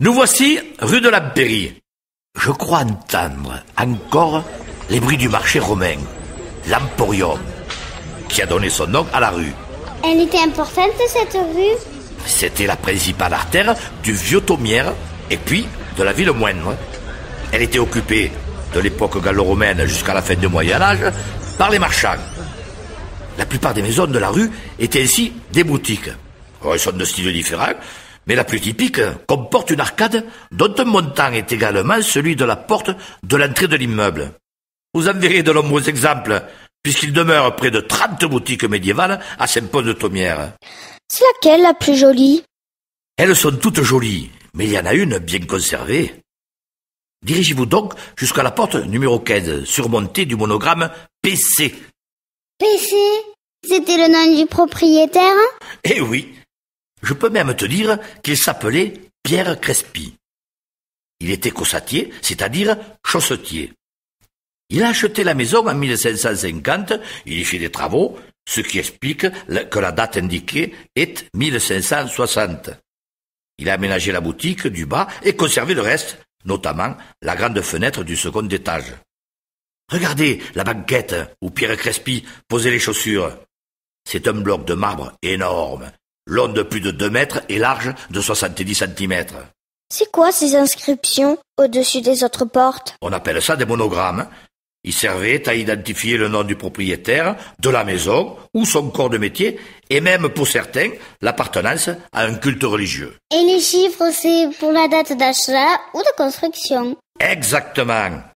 Nous voici rue de l'Empérie. Je crois entendre encore les bruits du marché romain, l'Emporium, qui a donné son nom à la rue. Elle était importante, cette rue? C'était la principale artère du vieux Thomière et puis de la ville moindre. Elle était occupée de l'époque gallo-romaine jusqu'à la fin du Moyen-Âge par les marchands. La plupart des maisons de la rue étaient ainsi des boutiques. Elles sont de styles différents, mais la plus typique comporte une arcade dont un montant est également celui de la porte de l'entrée de l'immeuble. Vous en verrez de nombreux exemples, puisqu'il demeure près de 30 boutiques médiévales à Saint-Paul-de-Thomière. C'est laquelle la plus jolie? Elles sont toutes jolies, mais il y en a une bien conservée. Dirigez-vous donc jusqu'à la porte numéro 15, surmontée du monogramme PC. PC? C'était le nom du propriétaire? Eh oui, je peux même te dire qu'il s'appelait Pierre Crespi. Il était cossatier, c'est-à-dire chaussetier. Il a acheté la maison en 1550, il y fit des travaux, ce qui explique que la date indiquée est 1560. Il a aménagé la boutique du bas et conservé le reste, notamment la grande fenêtre du second étage. Regardez la banquette où Pierre Crespi posait les chaussures. C'est un bloc de marbre énorme, long de plus de 2 mètres et large de 70 centimètres. C'est quoi ces inscriptions au-dessus des autres portes? On appelle ça des monogrammes. Ils servaient à identifier le nom du propriétaire, de la maison ou son corps de métier, et même pour certains, l'appartenance à un culte religieux. Et les chiffres, c'est pour la date d'achat ou de construction? Exactement.